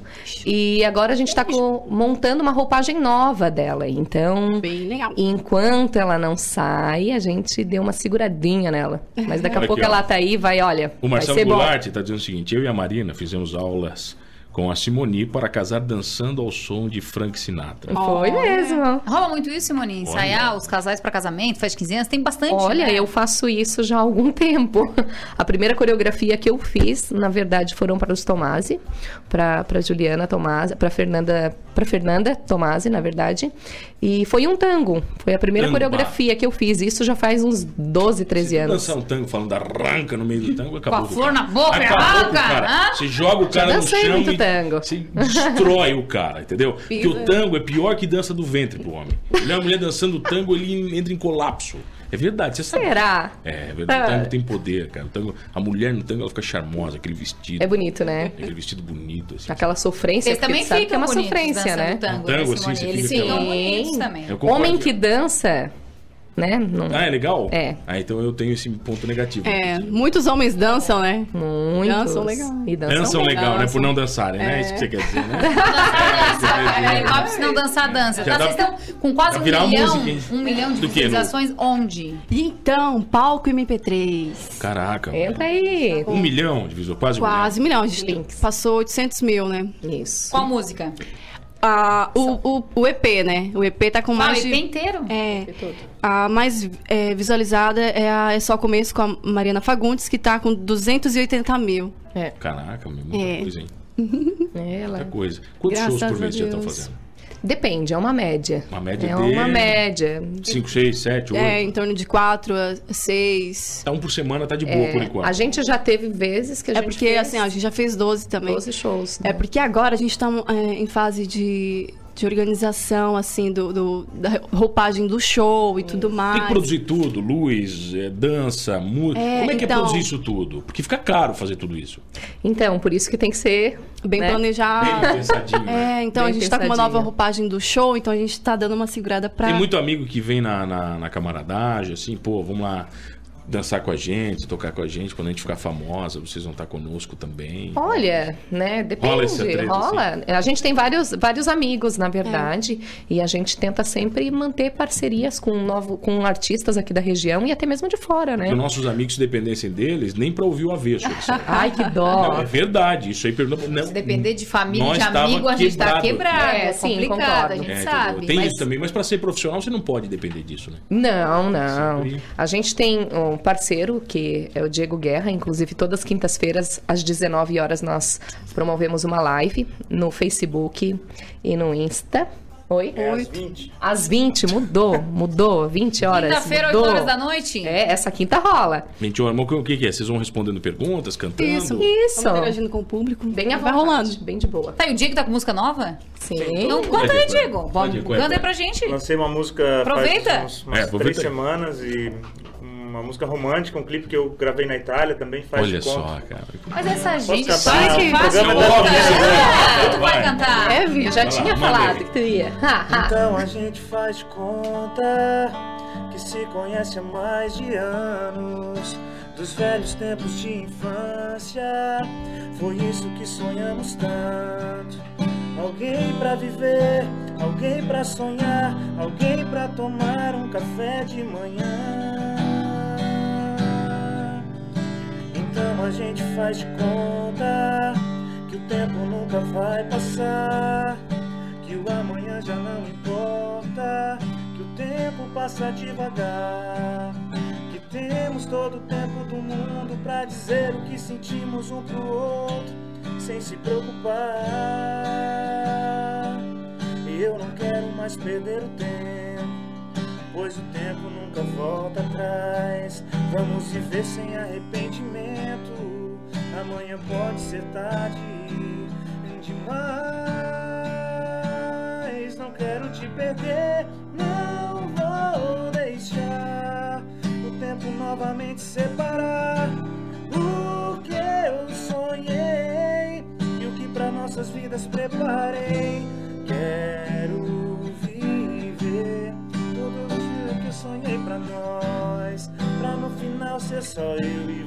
E agora a gente está montando uma roupagem nova dela. Então, Bem legal. enquanto ela não sai, a gente deu uma seguradinha nela. Mas daqui a Olha pouco aqui, ó. ela tá aí, vai, olha. O vai Marcelo ser bom. Goulart está dizendo o seguinte: eu e a Marina fizemos aulas com a Simoni para casar dançando ao som de Frank Sinatra. Foi mesmo. Rola muito isso, Simone? Ensaiar os casais pra casamento, faz quinze anos, tem bastante. Olha, né? eu faço isso já há algum tempo. A primeira coreografia que eu fiz, na verdade, foram para os Tomasi, para para Juliana Tomasi, para Fernanda, para Fernanda Tomasi, na verdade. E foi um tango. Foi a primeira Tango, coreografia que eu fiz. Isso já faz uns doze, treze anos. Dançar um tango falando arranca no meio do tango, acabou. Com a com o flor cara. na boca, Acabou com o arranca, cara. hã? Você joga o cara no dancei chão muito e tango. você destrói o cara, entendeu? Porque o tango é pior que dança do ventre pro homem. Ele é uma mulher dançando tango, ele entra em colapso. É verdade, você sabe. Será? É, é verdade. O Ah. tango tem poder, cara. O tango, a mulher no tango, ela fica charmosa, aquele vestido. É bonito, né? Aquele vestido bonito, assim. Aquela sofrência, Vocês porque também tu sabe que é ficam uma bonitos sofrência, dançando né? tango, Tango, né, assim, Simone? você Eles fica ficam aquela- bonitos também. Eu concordo. Homem que dança, né? Não... Ah, é legal? É. Ah, então eu tenho esse ponto negativo. É, muitos homens dançam, né? Muitos. Dançam legal. E dançam, Dançam legal, né? dançam. Por não dançarem, né? É isso que você quer dizer, né? Aí, Pop, se não dançar, dança. Já Tá, dá- vocês estão com quase vai um virar milhão, música, hein? um milhão de Do quê, Lu? visualizações onde? Então, palco M P três. Caraca. Entra mano. aí. Um milhão de visual, quase um Quase um milhão. A gente Links. passou oitocentos mil, né? Isso. Qual música? Ah, o, o, o E P, né? O E P tá com Ah, o mais E P de... inteiro? É, a mais é, visualizada é, a, é Só Começo com a Mariana Fagundes, que tá com duzentos e oitenta mil. É. Caraca, meu, muita É. coisa, hein? Ela. Muita coisa. Quantos Graças shows por mês a já estão Deus. fazendo? Depende, é uma média. Uma média É de- uma média. Cinco, seis, sete, oito? É, em torno de quatro a seis. Tá um por semana, tá de boa É, por enquanto. a gente já teve vezes que a É gente porque, fez assim, ó, a gente já fez doze também. doze shows. É né? porque agora a gente tá é, em fase de, de organização, assim, do, do- da roupagem do show e tudo mais. Tem que produzir tudo, luz, é, dança, música. É, Como é que é então- produzir isso tudo? Porque fica caro fazer tudo isso. Então, por isso que tem que ser Bem né? planejado. Bem pensadinho, né? É, então Bem a gente tá com uma pensadinho. nova roupagem do show, então a gente tá dando uma segurada pra... Tem muito amigo que vem na, na, na camaradagem, assim, pô, vamos lá dançar com a gente, tocar com a gente. Quando a gente ficar famosa, vocês vão estar conosco também. Olha, né? Depende. Rola essa treta, rola. A gente tem vários, vários amigos, na verdade, e a gente tenta sempre manter parcerias com, novo, com artistas aqui da região e até mesmo de fora, né? Que os nossos amigos, se dependessem deles, nem pra ouvir o avesso. eles saem. Ai, que Não, dó. é verdade. Isso aí pergunta. Não, Se depender de família, nós de tava amigo, a gente tá quebrado. quebrado. É, É, sim, complicado, concordo. a gente É, sabe. entendeu? Tem mas isso também, mas pra ser profissional você não pode depender disso, né? Não, não. Sempre. A gente tem um parceiro que é o Diego Guerra, inclusive todas as quintas-feiras às dezenove horas nós promovemos uma live no Facebook e no Insta. Oi? É às vinte. Às vinte, mudou, mudou, vinte horas. quinta-feira, oito mudou. horas da noite? É, essa quinta rola. Gente, mas o que que é? Vocês vão respondendo perguntas, cantando? Isso, Isso. Estamos interagindo com o público. Bem à Vai vontade, rolando. bem de boa. Tá, e o Diego tá com música nova? Sim. Então conta Vai, aí, vai. Diego. Vai, Vamos, Diego, vai, canta aí vai. pra gente. Lancei uma música Aproveita. faz uns, umas É, aproveita três aí. semanas e uma música romântica, um clipe que eu gravei na Itália também faz Olha de conta. só, cara. Mas essa gente cantar? faz que O faz programa conta. tá começando. É, tu vai Vai. cantar. É, Vi? Eu já Vai lá, tinha manda falado aí. que tu ia. Ha, ha. Então a gente faz de conta que se conhece há mais de anos, dos velhos tempos de infância. Foi isso que sonhamos tanto. alguém pra viver, alguém pra sonhar, alguém pra tomar um café de manhã. Então a gente faz de conta que o tempo nunca vai passar, que o amanhã já não importa, que o tempo passa devagar, que temos todo o tempo do mundo pra dizer o que sentimos um pro outro, sem se preocupar. E eu não quero mais perder o tempo, pois o tempo nunca volta atrás. Vamos viver sem arrependimento, amanhã pode ser tarde demais. Não quero te perder, não vou deixar o tempo novamente separar o que eu sonhei e o que pra nossas vidas preparei. Quero viver todos os dias que eu sonhei pra nós, pra no final ser só eu e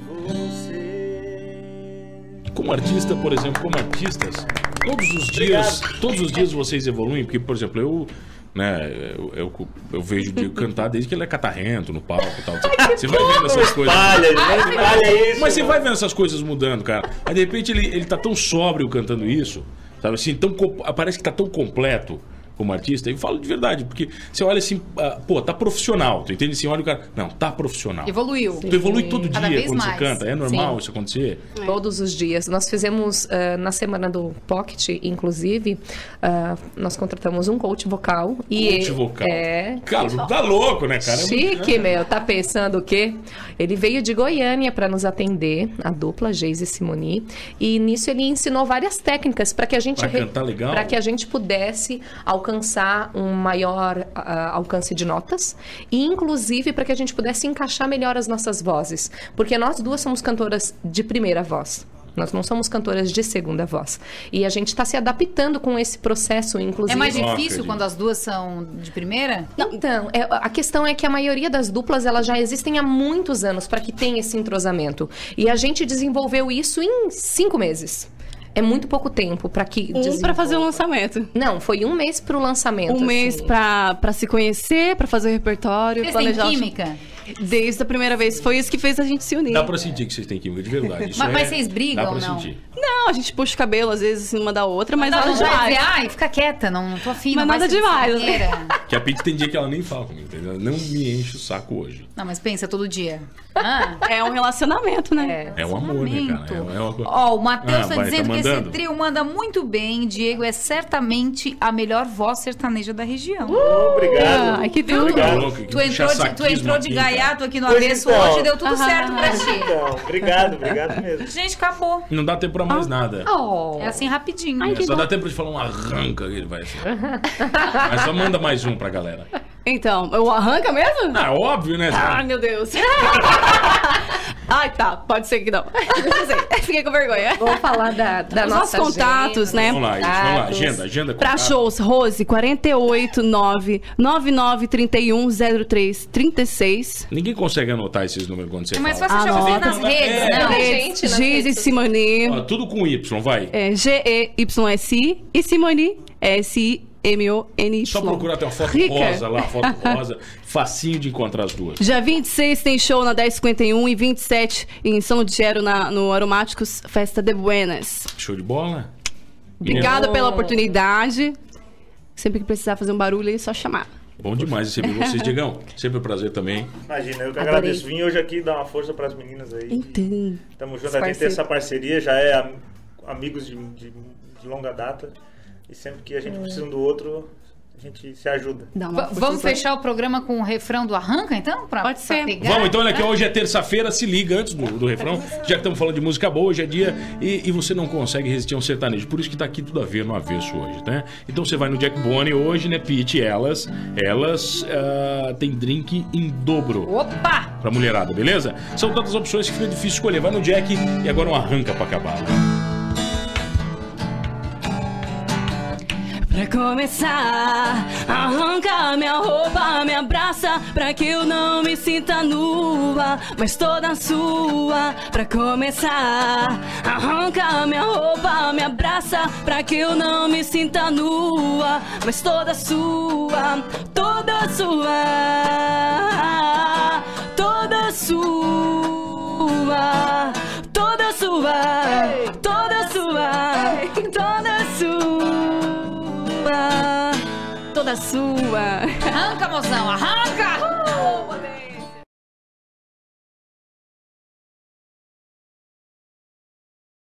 você. Como artista, por exemplo, como artistas, todos os dias, Obrigado. todos os dias vocês evoluem, porque, por exemplo, eu, né, eu, eu, eu vejo o Diego cantar desde que ele é catarrento no palco e tal. Você vai vendo essas coisas. Espalha, não espalha isso. Mas você vai vendo essas coisas mudando, cara. Aí de repente ele, ele tá tão sóbrio cantando isso, sabe assim, tão, parece que tá tão completo como artista. Eu falo de verdade, porque você olha assim, uh, pô, tá profissional, tu entende? Assim, olha o cara, não, tá profissional. Evoluiu. Tu evolui todo Cada dia vez quando mais. você canta, é normal Sim. isso acontecer? É. Todos os dias. Nós fizemos, uh, na semana do Pocket, inclusive, uh, nós contratamos um coach vocal. E Coach vocal? É. Cara, tá louco, né, cara? É Chique, muito... meu. Tá pensando o quê? Ele veio de Goiânia para nos atender, a dupla Geise e Simoni. E nisso ele ensinou várias técnicas para que a gente... Pra cantar legal? Para que a gente pudesse alcançar um maior uh, alcance de notas. E, inclusive, para que a gente pudesse encaixar melhor as nossas vozes. Porque nós duas somos cantoras de primeira voz. Nós não somos cantoras de segunda voz. E a gente está se adaptando com esse processo, inclusive. É mais difícil acredito. quando as duas são de primeira? Não, então, é, a questão é que a maioria das duplas, elas já existem há muitos anos para que tenha esse entrosamento. E a gente desenvolveu isso em cinco meses. É muito pouco tempo para que... Um desenvolva. pra fazer o lançamento. Não, foi um mês pro lançamento. Um assim. mês pra, pra se conhecer, pra fazer o repertório, Vocês têm planejar... o- química? Desde a primeira vez. Foi isso que fez a gente se unir. Dá pra sentir que vocês têm química, de verdade. Isso Mas- é... mas vocês brigam Dá pra ou não? sentir. Não, a gente puxa o cabelo, às vezes, uma da outra, mas Não, nada não vai demais. dizer, ai, fica quieta, não, não tô afim, Mas não vai nada ser demais, brincadeira. Que a Pete tem dia que ela nem fala comigo, entendeu? Ela não me enche o saco hoje. Não, mas pensa todo dia. Ah, É um relacionamento, né? É. É um amor, né, cara? É, é uma... Ó, o Matheus Ah, tá vai, dizendo tá que esse mandando? trio manda muito bem. Diego é certamente a melhor voz sertaneja da região. Obrigado. Ai, que tudo. Obrigado. Louco, que Tu entrou, de, tu puxa-saquismo entrou de aqui, cara. gaiato aqui no Pois avesso então. hoje, deu tudo Aham. certo pra ti. Então, obrigado, obrigado mesmo. Gente, acabou. Não dá tempo pra mais nada. Oh. É assim rapidinho. É, só dá tempo de falar um arranca que ele vai assim. Mas só manda mais um pra galera. Então, eu arranca mesmo? Ah, óbvio, né? Ai, meu Deus. Ai, tá. Pode ser que não. Não sei. Fiquei com vergonha. Vamos falar da, da Os nossa nossos contatos, agenda, né? Vamos lá, gente, vamos lá. Contatos. Agenda, agenda. Pra contato. shows, Rose, quatro oito nove nove nove três um zero três três seis. Ninguém consegue anotar esses números quando você É mais fala. fácil achar vocês Anota. nas redes, É. não? Gente, nas Giz e redes Simone. Ó, tudo com Y, vai. É G E Y S I e Simone S I M O N Y. Só procurar até uma foto Rica. rosa lá, foto rosa. Facinho de encontrar as duas. Dia vinte e seis tem show na dez cinquenta e um e vinte e sete em São Lugero, na, no Aromáticos Festa de Buenas. Show de bola? Obrigada Oh. pela oportunidade. Sempre que precisar fazer um barulho aí, é só chamar. Bom demais receber vocês, Diegão. Sempre um prazer também. Imagina, eu que Adorei. agradeço. Vim hoje aqui dar uma força pras meninas aí. Então. Tamo junto, Os a gente tem parceiros. essa parceria, já é am- amigos de, de- de longa data. E sempre que a gente precisa um do outro, a gente se ajuda. Dá uma V- força Vamos só. fechar o programa com o refrão do Arranca, então? Pra, Pode pra ser. pegar? Vamos, então olha aqui, hoje é terça-feira, se liga antes do, do refrão, já que estamos falando de música boa, hoje é dia e, e você não consegue resistir a um sertanejo, por isso que tá aqui tudo a ver no avesso hoje, né? Então você vai no Jack Bonnie hoje, né, Pete? Elas, elas ah, tem drink em dobro Opa! pra mulherada, beleza? São tantas opções que fica difícil escolher, vai no Jack e agora um arranca pra acabar. pra começar. Arranca minha roupa, me abraça, pra que eu não me sinta nua, mas toda sua. Pra começar, arranca minha roupa, me abraça, pra que eu não me sinta nua, mas toda sua, toda sua, toda sua, toda sua, toda sua, toda sua, toda sua. Arranca, mozão, arranca! Uh,